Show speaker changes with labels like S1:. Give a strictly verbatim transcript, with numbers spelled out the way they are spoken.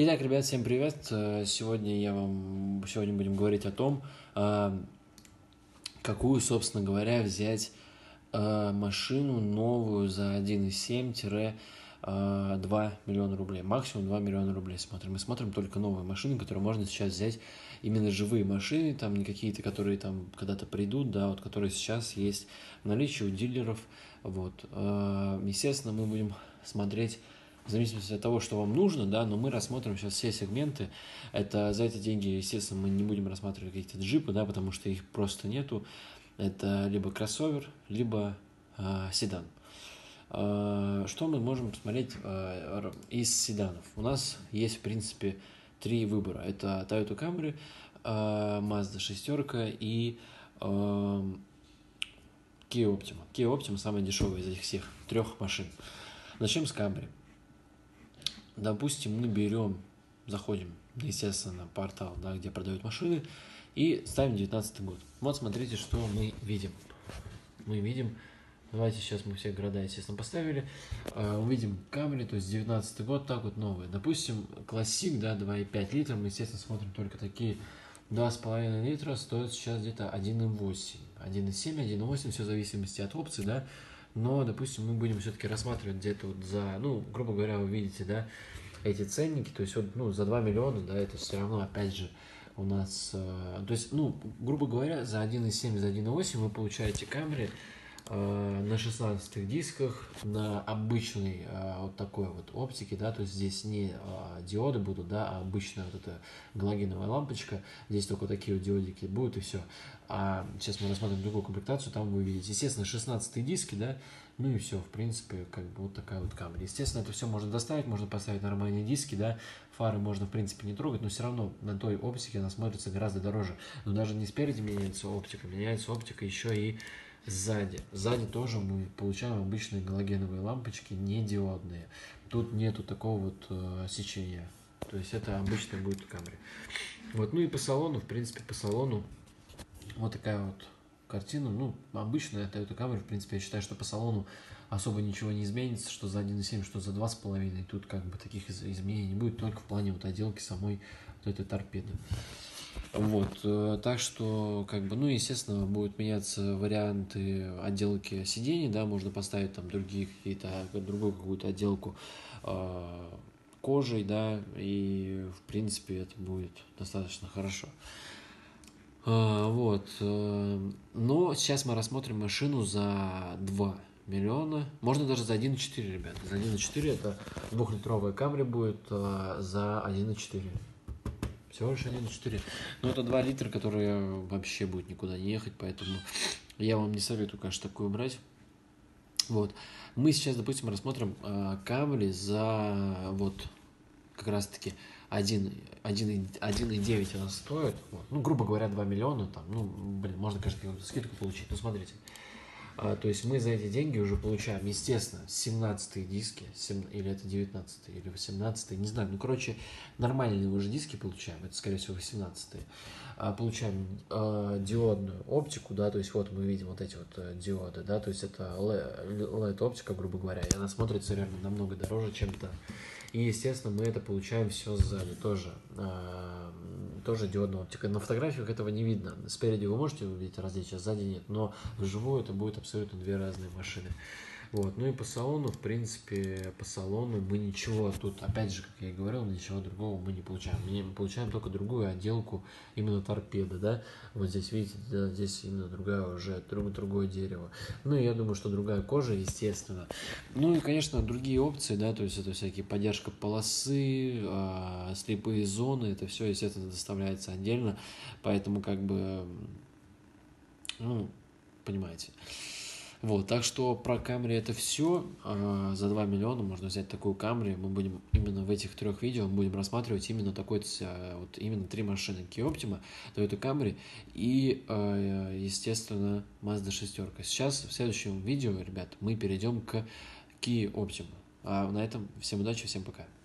S1: Итак, ребят, всем привет! Сегодня я вам сегодня будем говорить о том, какую, собственно говоря, взять машину новую за один и семь - два миллиона рублей. Максимум два миллиона рублей смотрим. Мы смотрим только новые машины, которые можно сейчас взять, именно живые машины, там не какие-то, которые там когда-то придут, да, вот которые сейчас есть в наличии у дилеров. Вот. Естественно, мы будем смотреть в зависимости от того, что вам нужно, да, но мы рассмотрим сейчас все сегменты. Это за эти деньги, естественно, мы не будем рассматривать какие-то джипы, да, потому что их просто нету. Это либо кроссовер, либо э, седан. Э, что мы можем посмотреть э, из седанов? У нас есть, в принципе, три выбора. Это Toyota Camry, э, Mazda шестерка и э, Kia Optima. Kia Optima самая дешевая из этих всех трех машин. Начнем с Camry. Допустим, мы берем, заходим, естественно, на портал, да, где продают машины, и ставим девятнадцатый год. Вот смотрите, что мы видим. Мы видим, давайте сейчас мы все города, естественно, поставили. Э, увидим Camry, то есть девятнадцатый год, так вот новые. Допустим, классик, да, два и пять литра, мы, естественно, смотрим только такие. два с половиной литра стоит сейчас где-то один и восемь. один и семь, один и восемь, все в зависимости от опций, да. Но, допустим, мы будем все-таки рассматривать где-то вот за, ну, грубо говоря, вы видите, да, эти ценники, то есть вот, ну, за два миллиона, да, это все равно, опять же, у нас, э, то есть, ну, грубо говоря, за один и семь, за один и восемь вы получаете Camry э, на шестнадцатых дисках, на обычной э, вот такой вот оптике, да, то есть здесь не э, диоды будут, да, а обычная вот эта галогеновая лампочка, здесь только такие вот диодики будут и все. А сейчас мы рассмотрим другую комплектацию, там вы видите, естественно, шестнадцатые диски, да, ну и все, в принципе, как бы вот такая вот Camry. Естественно, это все можно доставить, можно поставить нормальные диски, да, фары можно, в принципе, не трогать, но все равно на той оптике она смотрится гораздо дороже. Но даже не спереди меняется оптика, меняется оптика еще и сзади. Сзади тоже мы получаем обычные галогеновые лампочки, не диодные. Тут нету такого вот э, сечения. То есть это обычно будет Camry. Вот, ну и по салону, в принципе, по салону вот такая вот картина. Ну, обычная Toyota Camry, в принципе, я считаю, что по салону особо ничего не изменится, что за один и семь, что за два с половиной. Тут как бы таких изменений не будет, только в плане вот отделки самой вот этой торпеды. Вот, так что, как бы, ну, естественно, будут меняться варианты отделки сидений, да, можно поставить там другие какие-то, другую какую-то отделку э, кожей, да, и, в принципе, это будет достаточно хорошо. Uh, вот, uh, но сейчас мы рассмотрим машину за два миллиона, можно даже за один и четыре, ребята, за один и четыре это двухлитровая Camry будет uh, за один и четыре, всего лишь один и четыре, но это два литра, которые вообще будет никуда не ехать, поэтому я вам не советую, конечно, такую брать. Вот, мы сейчас, допустим, рассмотрим uh, Camry за вот как раз таки один и девять она стоит, вот. Ну, грубо говоря, два миллиона, там, ну, блин, можно, конечно, какую-то скидку получить, но смотрите, а, то есть мы за эти деньги уже получаем, естественно, семнадцатые диски, семь, или это девятнадцатые, или восемнадцатые, не знаю, ну, короче, нормальные уже диски получаем, это, скорее всего, восемнадцатые, а, получаем а, диодную оптику, да, то есть вот мы видим вот эти вот а, диоды, да, то есть это лед оптика, грубо говоря, и она смотрится реально намного дороже, чем то. И, естественно, мы это получаем все сзади, тоже, э, тоже диодная оптика. На фотографиях этого не видно. Спереди вы можете увидеть различия, сзади нет. Но вживую это будет абсолютно две разные машины. Вот. Ну и по салону, в принципе, по салону мы ничего тут, опять же, как я и говорил, ничего другого мы не получаем. Мы получаем только другую отделку, именно торпеды, да. Вот здесь, видите, да, здесь именно другая уже, друг, другое дерево. Ну и я думаю, что другая кожа, естественно. Ну и, конечно, другие опции, да, то есть это всякие поддержка полосы, э, слепые зоны, это все, естественно, доставляется отдельно. Поэтому, как бы, ну, понимаете. Вот, так что про Camry это все. За два миллиона можно взять такую Camry. Мы будем именно в этих трех видео мы будем рассматривать именно такой, вот именно три машины: Kia Optima, Toyota Camry и, естественно, Mazda шестерка. Сейчас в следующем видео, ребят, мы перейдем к Kia Optima. А на этом всем удачи, всем пока.